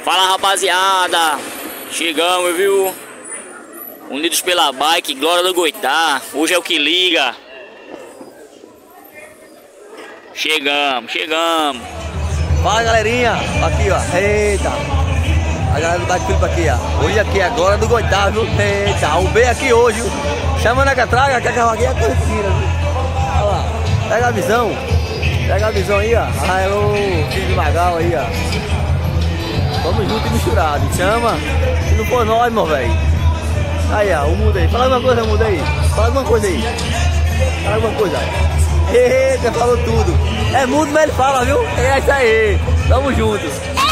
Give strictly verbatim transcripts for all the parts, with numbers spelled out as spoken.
Fala, rapaziada, chegamos, viu? Unidos pela bike, Glória do Goitá. Hoje é o que liga. Chegamos, chegamos. Fala, galerinha, aqui ó, eita, a galera do Bike Felipe aqui ó. Hoje aqui é a Glória do Goitá, viu? Eita, o B aqui hoje, viu? Chama na catraga, que a carroquinha é conhecida, viu? Olha lá, pega a visão, pega a visão aí ó. Ah, o filho de Magal aí ó. Vamos junto e misturado, chama. Se não for nós, meu velho. Aí ó, o mundo aí, fala alguma coisa, mundo aí. Fala alguma coisa aí. Fala alguma coisa aí. Eita, falou tudo. É mudo, mas ele fala, viu? É isso aí. Tamo junto.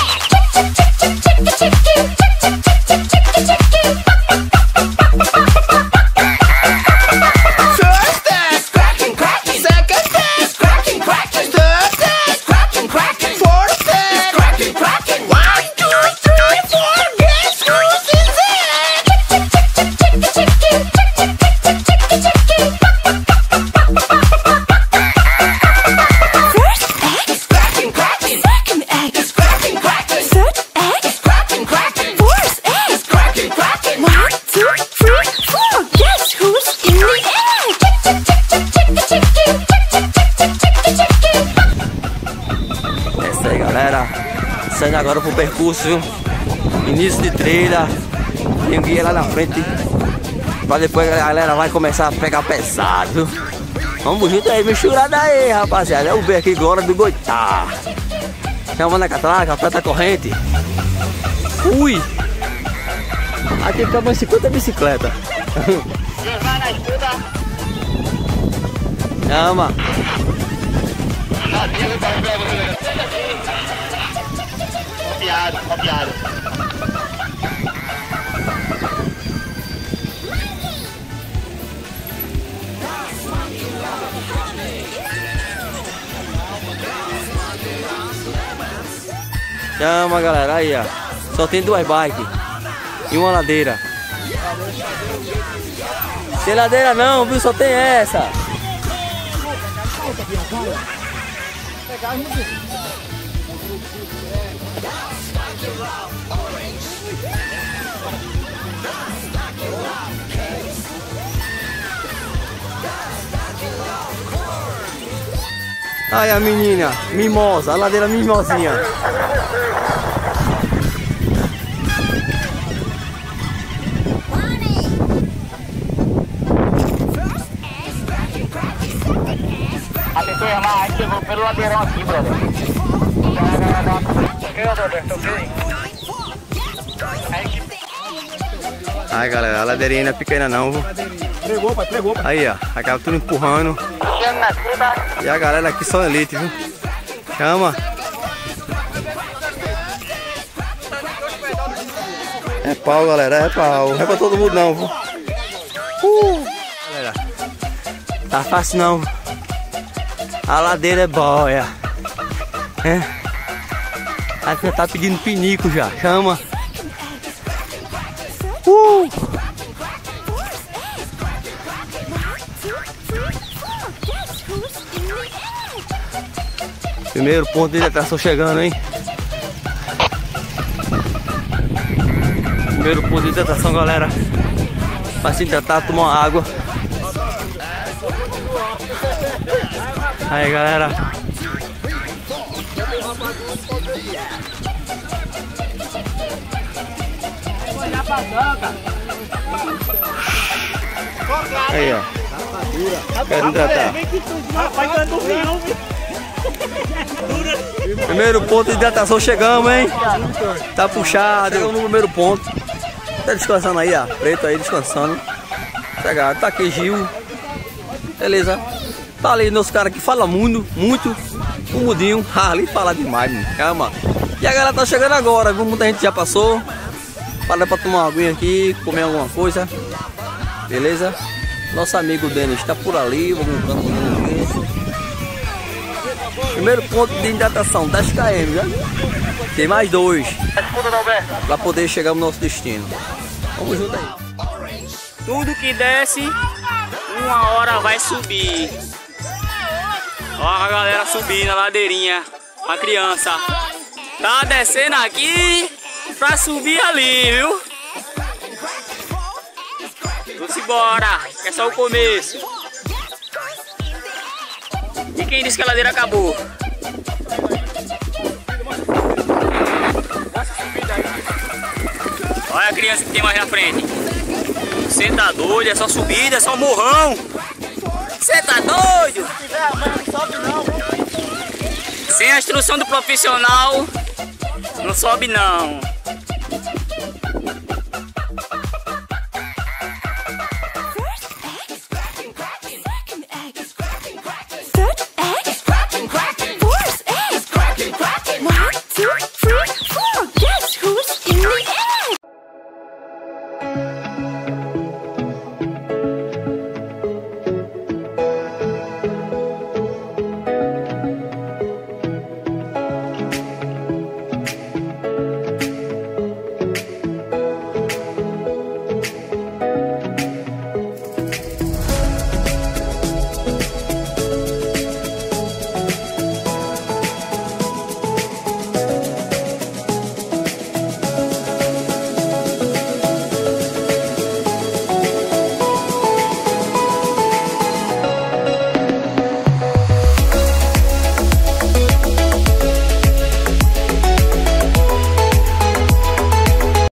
Galera, saindo agora pro percurso, viu? Início de trilha. Tem um guia lá na frente. Pra depois a galera vai começar a pegar pesado, viu? Vamos junto aí, misturada aí, rapaziada. É o B aqui, Glória do Goitá. Chama na catraca, aperta a corrente. Ui! Aqui fica mais cinquenta bicicletas. Vai na escuta. Chama. Copiado, copiado. Chama, galera, aí ó. Só tem duas bikes e uma ladeira. Tem ladeira não, viu? Só tem essa. Aí a menina, mimosa, a ladeira mimosinha. Atenção, irmão, a gente chegou pelo ladeirão aqui, brother. Aí galera, a ladeirinha não é pequena não, viu? Pregou, pai, pregou, pai. Aí ó, acaba tudo empurrando. E a galera aqui são elite, viu? Chama. É pau, galera, é pau. Não é pra todo mundo não, viu? Uh. Galera, tá fácil não. A ladeira é boia. É. Aí já tá pedindo pinico já. Chama. Uh. Primeiro ponto de atração chegando, hein? Primeiro ponto de atração, galera. Vai se tratar, tomar uma água. Aí, galera. Aí, ó. Quero hidratar. Primeiro ponto de hidratação, chegamos, hein? Tá puxado. Chegamos no primeiro ponto. Tá descansando aí, ó. Preto aí, descansando. Chegaram. Tá aqui, Gil. Beleza. Tá ali meus caras que falam muito, muito. O mudinho. Ah, ali fala demais, mano. Calma. E a galera tá chegando agora, viu? Muita gente já passou. Para pra tomar uma aguinha aqui, comer alguma coisa. Beleza? Nosso amigo Denis tá por ali. Vamos ver. Primeiro ponto de hidratação, dez quilômetros, né? Tem mais dois para poder chegar no nosso destino. Vamos junto aí. Tudo que desce, uma hora vai subir. Ó a galera subindo a ladeirinha. A criança tá descendo aqui, pra subir ali, viu? Vamos embora, é só o começo. E quem disse que a ladeira acabou? Olha a criança que tem mais na frente. Você tá doido, é só subida, é só morrão. Você tá doido? Sem a instrução do profissional, não sobe não.